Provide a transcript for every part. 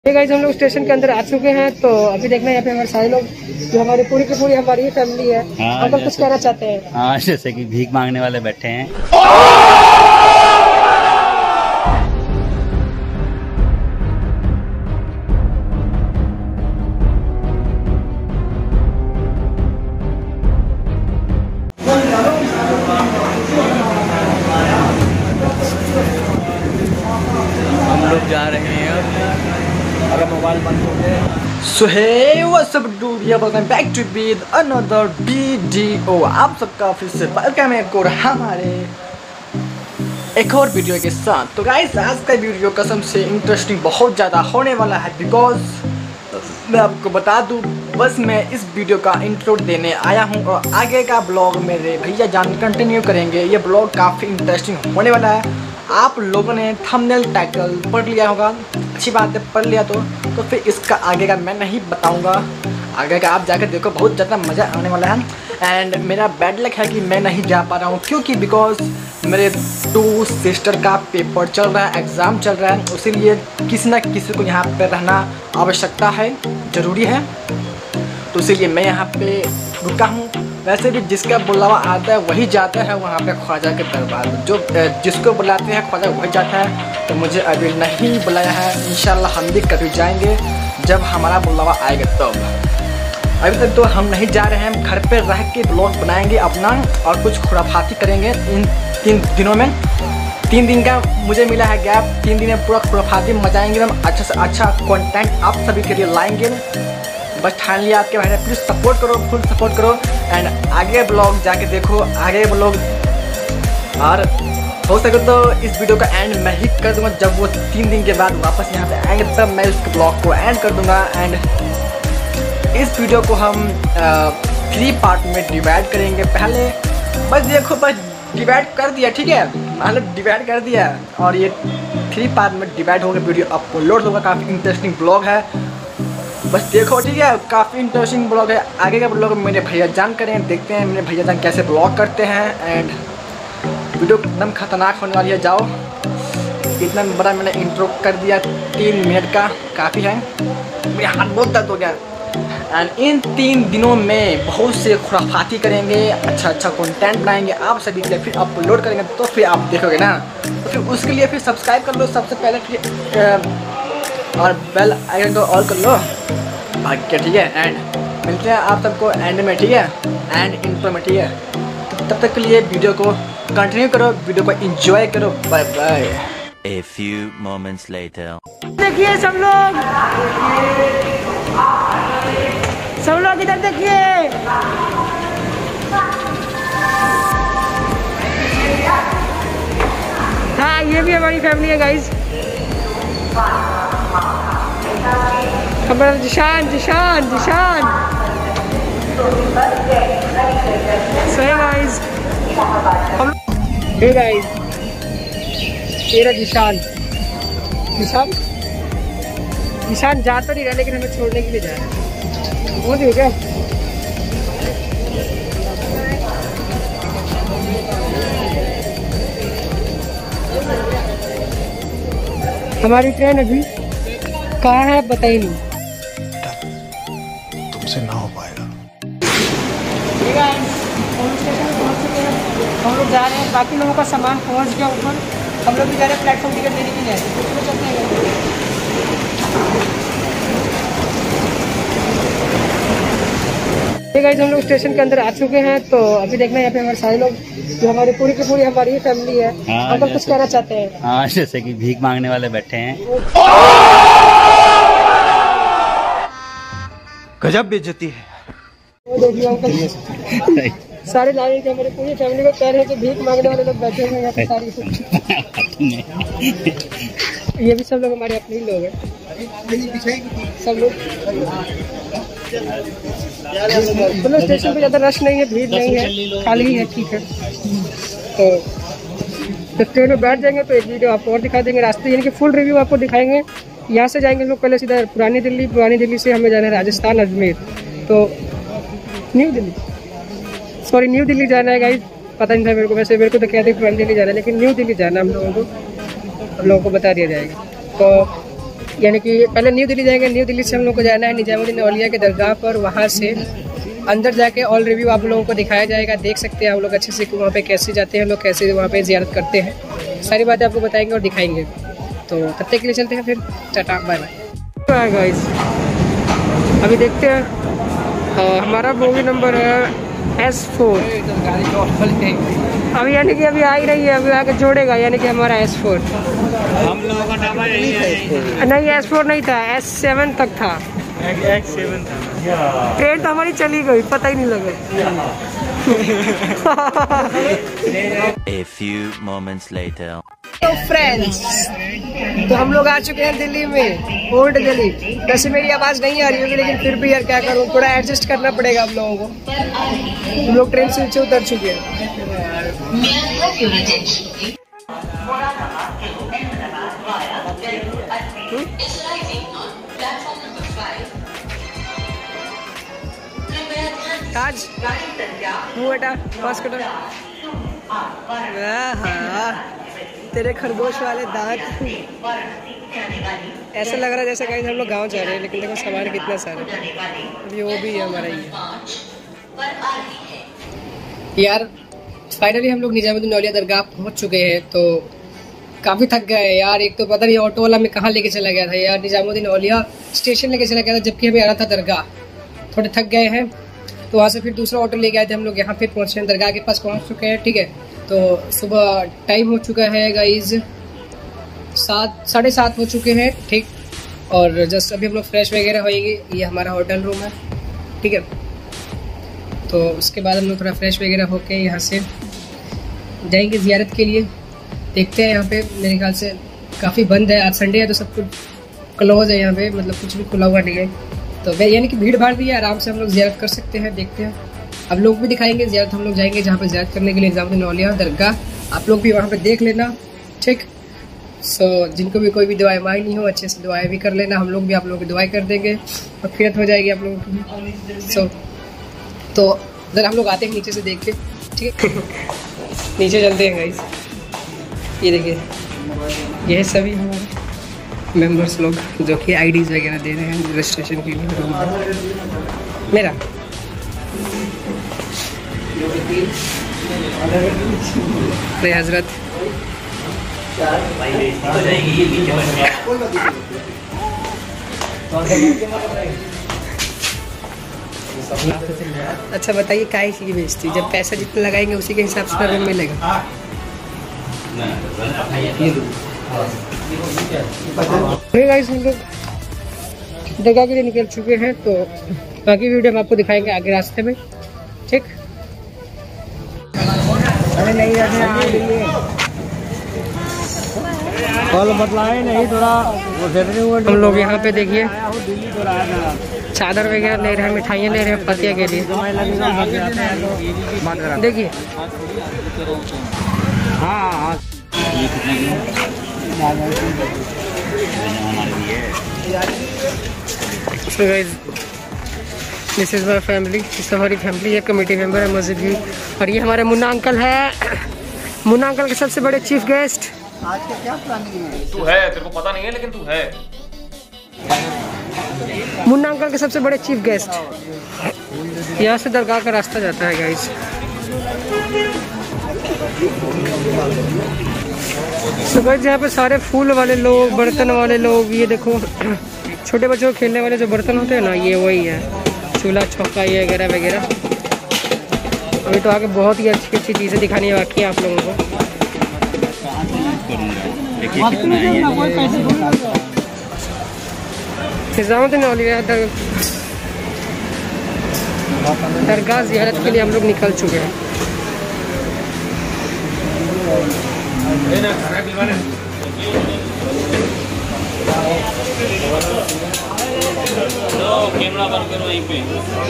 Guys हम लोग station के अंदर आ चुके हैं। तो अभी देखना यहाँ पे हमारे सारे लोग जो हमारी पूरी की पूरी हमारी फैमिली है। हम लोग कुछ कहना चाहते हैं। हाँ, जैसे कि भीख मांगने वाले बैठे हैं। हम लोग जा रहे हैं, अगर मोबाइल बंद हो गया। So hey what's up dude, welcome back to with another video. आप सबका फिर से वेलकम है और हमारे एक और वीडियो के साथ। तो गाइस आज का वीडियो कसम से इंटरेस्टिंग बहुत ज़्यादा होने वाला है। बिकॉज मैं आपको बता दूं, बस मैं इस वीडियो का इंट्रो देने आया हूं और आगे का ब्लॉग मेरे भैया जान कंटिन्यू करेंगे। ये ब्लॉग काफ़ी इंटरेस्टिंग होने वाला है। आप लोगों ने थंबनेल टाइटल पढ़ लिया होगा, अच्छी बात है, पढ़ लिया तो फिर इसका आगे का मैं नहीं बताऊंगा। आगे का आप जाकर देखो, बहुत ज़्यादा मज़ा आने वाला है। एंड मेरा बैड लक है कि मैं नहीं जा पा रहा हूँ, क्योंकि बिकॉज मेरे 2 सिस्टर का पेपर चल रहा है, एग्ज़ाम चल रहा है, इसीलिए किसी न किसी को यहाँ पर रहना आवश्यकता है, ज़रूरी है। तो इसीलिए मैं यहाँ पे रुका हूँ। वैसे भी जिसका बुलावा आता है वही जाता है वहाँ पे ख्वाजा के दरबार में। जो जिसको बुलाते हैं ख्वाजा वही जाता है। तो मुझे अभी नहीं बुलाया है, इंशाल्लाह हम भी कभी जाएंगे जब हमारा बुलावा आएगा तब। अभी तक तो हम नहीं जा रहे हैं, हम घर पे रह के ब्लॉग बनाएंगे अपना और कुछ खुराफाती करेंगे इन 3 दिनों में। 3 दिन का मुझे मिला है गैप, 3 दिन में पूरा खुराफाती मचाएंगे हम। अच्छा से अच्छा कंटेंट आप सभी के लिए लाएंगे। बस ठान लिया आपके भाई ने, प्लीज़ सपोर्ट करो, फुल सपोर्ट करो। एंड आगे ब्लॉग जाके देखो, आगे ब्लॉग। और हो सके तो इस वीडियो का एंड मैं ही कर दूंगा जब वो 3 दिन के बाद वापस यहाँ पे आएंगे, तब मैं इस ब्लॉग को एंड कर दूंगा। एंड इस वीडियो को हम 3 पार्ट में डिवाइड करेंगे। पहले बस देखो, बस डिवाइड कर दिया, ठीक है, मतलब डिवाइड कर दिया और ये 3 पार्ट में डिवाइड होकर वीडियो अपलोड होगा। काफ़ी इंटरेस्टिंग ब्लॉग है, बस देखो, ठीक है, काफ़ी इंटरेस्टिंग ब्लॉग है। आगे का ब्लॉग मेरे भैया जान करें, देखते हैं मेरे भैया जान कैसे ब्लॉग करते हैं। एंड वीडियो एकदम खतरनाक होने वाली है। जाओ, इतना बड़ा मैंने इंट्रो कर दिया, 3 मिनट का काफ़ी है, मेरा हाथ बहुत दर्द हो गया। एंड इन 3 दिनों में बहुत से खुराफाती करेंगे, अच्छा अच्छा कंटेंट बनाएंगे आप सभी के लिए, फिर अपलोड करेंगे। तो फिर आप देखोगे ना, तो फिर उसके लिए फिर सब्सक्राइब कर लो सबसे पहले, फिर और बेल आइकन को ऑल कर लो भाग्य, ठीक है। एंड मिलते हैं आप सबको एंड में, ठीक है, एंड इंट्रो में, ठीक है। तब तक के लिए वीडियो को कंटिन्यू करो, वीडियो को एंजॉय करो। Bye bye. A few moments later. देखिए सब लोग इधर देखिए। हाँ, ये भी हमारी फैमिली है गाइस। हमारा जिशान सही गाइस। हे गाइस, तेरा जिशान जा तो नहीं रहा, लेकिन हमें छोड़ने के लिए जा रहा है। वो देखो क्या, हमारी ट्रेन अभी कहाँ है पता ही नहीं, तुमसे ना हो पाएगा। हम लोग जा रहे हैं, बाकी लोगों का सामान पहुंच गया ऊपर, हम लोग भी जा रहे हैं प्लेटफॉर्म टिकट लेने के लिए। चलते हैं। गाइस हम लोग स्टेशन के अंदर आ चुके हैं। तो अभी देखना यहाँ पे हमारे सारे लोग जो हमारी पूरी की पूरी हमारी फैमिली है। हम लोग कुछ कहना चाहते हैं। हाँ, जैसे कि भीख मांगने वाले बैठे हैं। गजब बेइज्जती है। वो देखिए अंकल सारे लाइन के हमारी पूरी फैमिली को कह रहे हैं कि भीख मांगने वाले लोग बैठे हुए हैं यहाँ पे सारी। ये भी सब लोग हमारे अपने ही लोग हैं, सब लोग। मतलब स्टेशन पे ज़्यादा रश नहीं है, भीड़ नहीं है, खाली ही है, ठीक है। तो ट्रेन में बैठ जाएंगे तो एक वीडियो आपको और दिखा देंगे, रास्ते यानी कि फुल रिव्यू आपको दिखाएंगे। यहाँ से जाएंगे हम लोग पहले सीधा पुरानी दिल्ली से हमें जाना है राजस्थान अजमेर। तो न्यू दिल्ली जाना है गाइस, पता नहीं था मेरे को, वैसे मेरे को तो कहते पुरानी दिल्ली जाना है, लेकिन न्यू दिल्ली जाना हम लोगों को बता दिया जाएगा। तो यानी कि पहले न्यू दिल्ली जाएंगे, न्यू दिल्ली से हम लोग को जाना है निजामुद्दीन औलिया के दरगाह पर। वहाँ से अंदर जाके ऑल रिव्यू आप लोगों को दिखाया जाएगा, देख सकते हैं आप लोग अच्छे से कि वहाँ पे कैसे जाते हैं लोग, कैसे वहाँ पे ज़ियारत करते हैं, सारी बातें आपको बताएंगे और दिखाएंगे। तो तब तक के लिए चलते हैं फिर, टाटा बाय बाय गाइस। अभी देखते हैं हमारा बोगी नंबर है S4। अभी यानी कि अभी आ ही रही है, अभी आके जोड़ेगा, यानी कि हमारा S4। हम लोगों का डब्बा यही है। नहीं S4 नहीं था, S7 तक था। X7 था। ट्रेन तो हमारी चली गई, पता ही नहीं लगा। A few moments later. तो फ्रेंड्स, तो हम लोग आ चुके हैं दिल्ली में, ओल्ड दिल्ली। वैसे मेरी आवाज़ नहीं आ रही होगी, लेकिन फिर भी यार क्या करूँ, थोड़ा एडजस्ट करना पड़ेगा आप लोगों को। हम लोग ट्रेन से नीचे उतर चुके हैं। ताज मुँह बेटा पास करो। तेरे खरगोश वाले दांत, ऐसा लग रहा है जैसे कहीं हम लोग गांव जा रहे हैं, लेकिन देखो सामान कितना सारा। अभी वो भी है हमारा ही यार। फाइनली हम लोग निजामुद्दीन औलिया दरगाह पहुंच चुके हैं। तो काफ़ी थक गए यार। एक तो पता नहीं ऑटो वाला में कहाँ लेके चला गया था यार, निजामुद्दीन औलिया स्टेशन लेके चला गया था, जबकि हमें आना था दरगाह। थोड़े थक गए हैं, तो वहाँ से फिर दूसरा ऑटो ले गए थे हम लोग। यहाँ फिर पहुँचे हैं, दरगाह के पास पहुँच चुके हैं। ठीक है, तो सुबह टाइम हो चुका है गाइज, 7:30 हो चुके हैं। ठीक, और जस्ट अभी हम लोग फ्रेश वगैरह होएंगे। ये हमारा होटल रूम है, ठीक है। तो उसके बाद हम लोग थोड़ा फ्रेश वगैरह होके यहाँ से जाएंगे ज़ियारत के लिए। देखते हैं, यहाँ पे मेरे ख्याल से काफ़ी बंद है, आज संडे है तो सब कुछ क्लोज है यहाँ पे, मतलब कुछ भी खुला हुआ नहीं है। तो यानी कि भीड़ भाड़ भी है, आराम से हम लोग ज़ियारत कर सकते हैं। देखते हैं, अब लोग भी दिखाएंगे ज़ियारत। हम लोग जाएंगे जहाँ पे ज़ियारत करने के लिए, निजामुद्दीन औलिया दरगाह। आप लोग भी वहाँ पे देख लेना, ठीक। सो जिनको भी कोई भी दुआएं मांगनी हो, अच्छे से दुआएं भी कर लेना। हम लोग भी आप लोगों की दुआएं कर देंगे और फिरत हो जाएगी आप लोगों की। सो तो ज़रा हम लोग आते हैं नीचे से देख के, ठीक है। नीचे चलते हैं गाइस। ये देखिए, ये है सभी हमारे मेंबर्स लोग जो कि आईडीज़ वगैरह दे रहे हैं रजिस्ट्रेशन के लिए। मेरा अरे हजरत, अच्छा बताइए काहे की बेइज्जती, जब पैसा जितना लगाएंगे उसी के हिसाब से रूम मिलेगा। गाइस हम लोग दरगाह के लिए निकल चुके हैं, तो बाकी वीडियो हम आपको दिखाएंगे आगे रास्ते में, ठीक। अरे नहीं कल बदलाए नहीं थोड़ा। हम लोग यहाँ पे देखिए चादर वगैरह ले रहे हैं, मिठाइयाँ ले रहे हैं फतिया के लिए, देखिए। हाँ So guys, this is my family, इस हमारी फैमिली, ये कमेटी मेंबर है मस्जिद की, और ये हमारे मुन्ना अंकल है। मुन्ना अंकल के सबसे बड़े चीफ गेस्ट। आज का क्या प्लानिंग है? तू है, तेरे को पता नहीं है लेकिन तू है। मुन्ना अंकल के सबसे बड़े चीफ गेस्ट। यहाँ से दरगाह का रास्ता जाता है गाइस। तो गाइस यहाँ पे सारे फूल वाले लोग, बर्तन वाले लोग, ये देखो छोटे बच्चों को खेलने वाले जो बर्तन होते हैं ना, ये वही है, चूल्हा चौका ये वगैरह वगैरह। अभी तो आगे बहुत ही अच्छी अच्छी चीज़ें दिखानी है बाकी आप लोगों को। निजामुद्दीन औलिया दरगाह ज़ियारत के लिए हम लोग निकल चुके हैं। कैमरा बंद करो यहीं पे।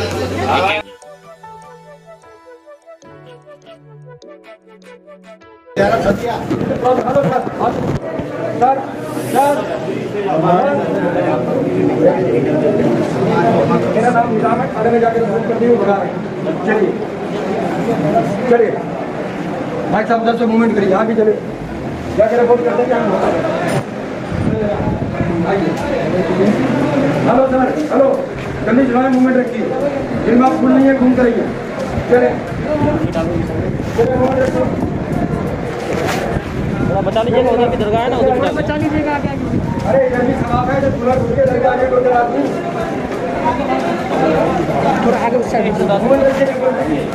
मेरा नाम निजाम है, खाने में जाकर फोन करती हूँ, बता रहे। चलिए चलिए भाई साहब, उधर से मूवमेंट करिए, यहाँ भी चले जाकर फोन करते हैं। हेलो सर, हेलो, जल्दी चलाएं, मूवमेंट रखिए, जिनमें आप फुल नहीं है घूम करिए, चले बता लीजिएगा उधर की दरगाह है ना, उधर बचा लीजिएगा आगे आगे। अरे जल्दी खराब है, जब पूरा घूम के लग जाने को जरा आदमी थोड़ा आगे उस साइड से मूवमेंट रखिए।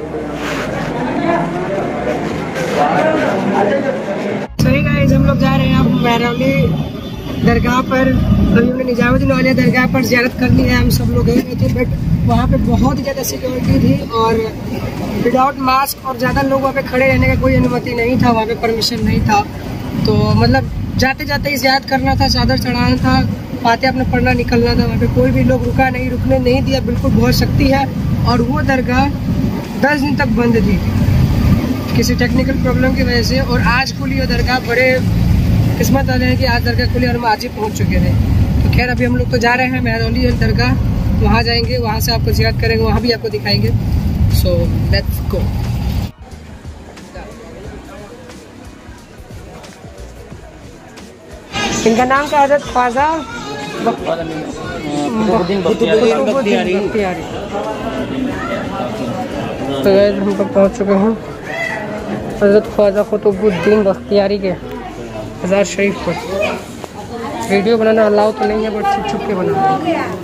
सही गाइस, हम लोग जा रहे हैं अब महरौली दरगाह पर। अभी हमने निजामुद्दीन औलिया दरगाह पर ज़ियारत कर ली है, हम सब लोग गए थे, बट वहाँ पे बहुत ज़्यादा सिक्योरिटी थी और विदाउट मास्क और ज़्यादा लोग वहाँ पे खड़े रहने का कोई अनुमति नहीं था, वहाँ पे परमिशन नहीं था। तो मतलब जाते जाते ही ज़ियारत करना था, चादर चढ़ाना था, फातिहा अपने पढ़ना निकलना था। वहाँ पे कोई भी लोग रुका नहीं, रुकने नहीं दिया, बिल्कुल बहुत सख्ती है। और वो दरगाह 10 दिन तक बंद थी किसी टेक्निकल प्रॉब्लम की वजह से, और आज खुली वो दरगाह। बड़े किस्मत वाले हैं कि आज दरगाह खुली और हम आज ही पहुँच चुके थे। तो खैर अभी हम लोग तो जा रहे हैं महरौली दरगाह, वहाँ जाएंगे, वहाँ से आपको ज़ियारत करेंगे, वहाँ भी आपको दिखाएंगे। So let's go. इनका नाम क्या है? हज़रत ख्वाजा बख्तियारी। तो हम लोग पहुँच चुके हैं हज़रत ख्वाजा कुतुबुद्दीन बख्तियारी के मज़ार शरीफ पर। वीडियो बनाना अलाउ तो नहीं है, बट छुप छुप के बनाना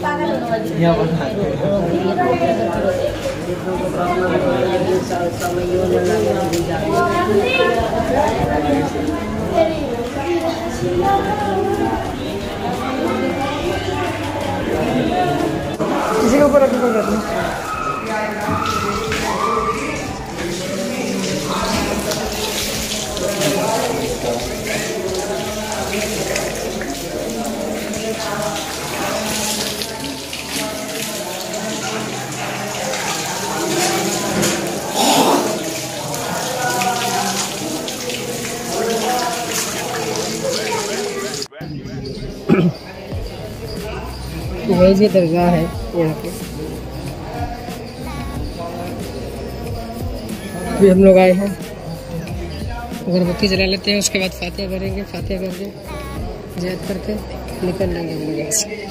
किसी के ऊपर रखी कोई बात नहीं। ये दरगाह है यहाँ पे। अभी हम लोग आए हैं, अगरबत्ती जला लेते हैं, उसके बाद फातिहा करेंगे, फातिहा करके ज़ियारत करके निकल लेंगे हम लोग यहाँ से।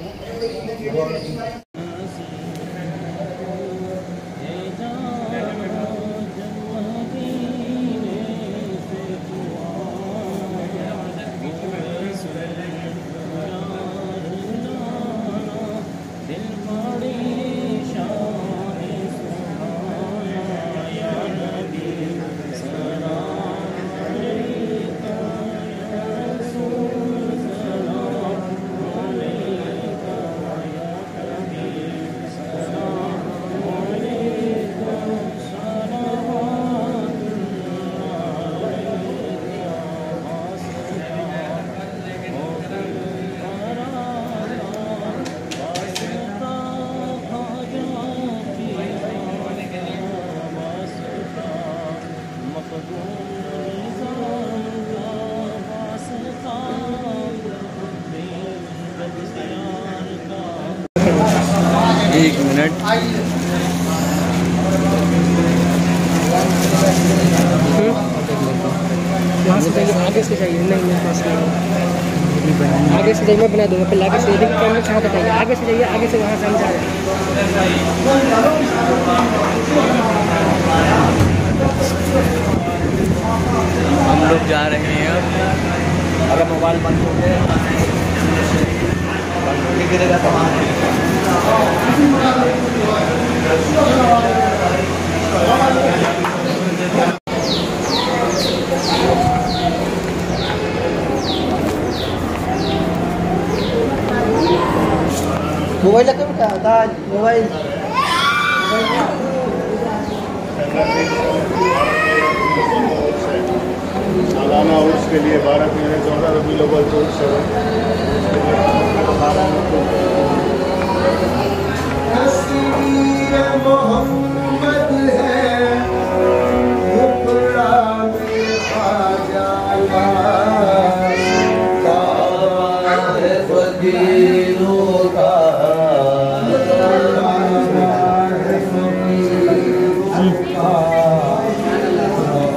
एक मिनट, वहाँ से जाइए, आगे से जाइए, नहीं पास नहीं, आगे से जाइए, मैं बना दूँगा, पहले आगे से देखिए कैमरा कहाँ बताइए, आगे से जाइए, आगे से वहाँ से हम जा रहे हैं। हम लोग जा रहे हैं अब। अगर मोबाइल बंद हो गया गिरेगा तो मोबाइल लगा क्या था? मोबाइल सालाना उर्स के लिए 12 महीने 14 रबीउल अव्वल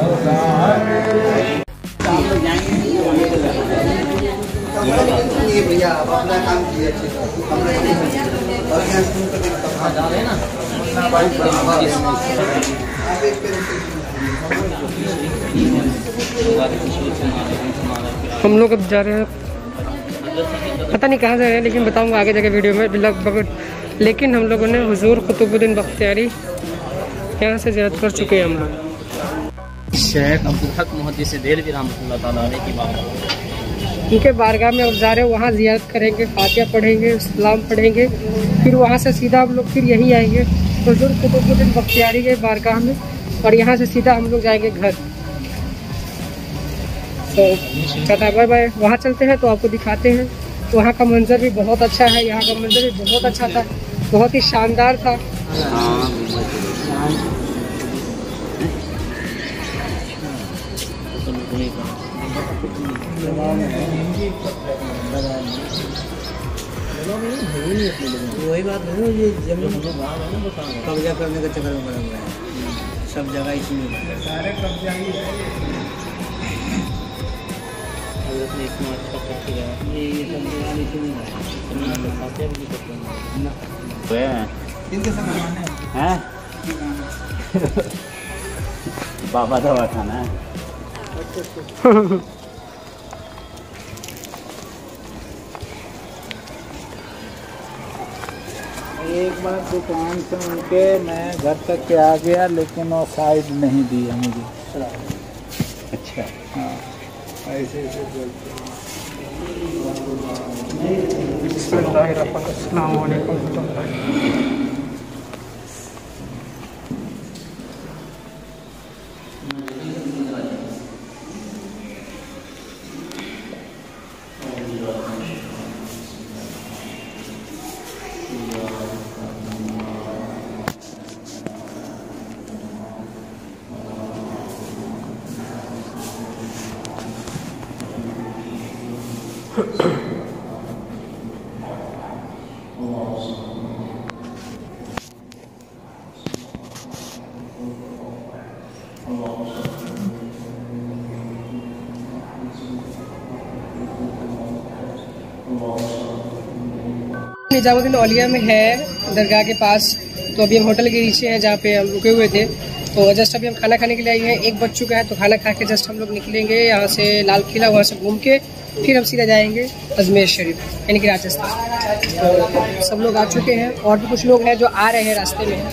14 हम लोग अब जा रहे हैं, पता नहीं कहाँ जा रहे हैं, लेकिन बताऊंगा आगे जाके वीडियो में लगभग। लेकिन हम लोगों ने हुजूर कुतुबुद्दीन बख्तियारी यहाँ से ज़ियारत कर चुके हैं हम लोग। शेख अब्दुल हक मुहद्दिस देहलवी रहमतुल्लाह तआला अलैह की बारगाह, उनके बारगाह में अब जा रहे हैं, वहाँ ज़ियारत करेंगे, फातिहा पढ़ेंगे, सलाम पढ़ेंगे, फिर वहाँ से सीधा हम लोग फिर यहीं आएंगे हुजूर कुतुबुद्दीन बख्तियारी के बारगाह में, और यहाँ से सीधा हम लोग जाएंगे घर। तो टाटा बाय बाय। वहाँ चलते हैं तो आपको दिखाते हैं। वहाँ का मंजर भी बहुत अच्छा है, यहाँ का मंजर भी बहुत अच्छा था, बहुत ही शानदार था। वही बात है, ये जमीन कब्जा करने का चक्कर में पड़ा हुआ है, सब जगह इसी में सारे कब्जा ही है। बाबा दवा खाना है। एक बार दुकान से उनके मैं घर तक के आ गया, लेकिन वो साइड नहीं दिया मुझे। अच्छा, हाँ, ऐसे ऐसे बोलते हैं। अस्सलाम वालेकुम। निजामुद्दीन औलिया में है दरगाह के पास। तो अभी हम होटल के नीचे हैं जहाँ पे हम रुके हुए थे। तो जस्ट अभी हम खाना खाने के लिए आए हैं, 1 बज चुका है। तो खाना खा के जस्ट हम लोग निकलेंगे यहाँ से लाल किला, वहाँ से घूम के फिर हम सीधा जाएंगे अजमेर शरीफ यानी कि राजस्थान। तो सब लोग आ चुके हैं और भी कुछ लोग हैं जो आ रहे हैं रास्ते में।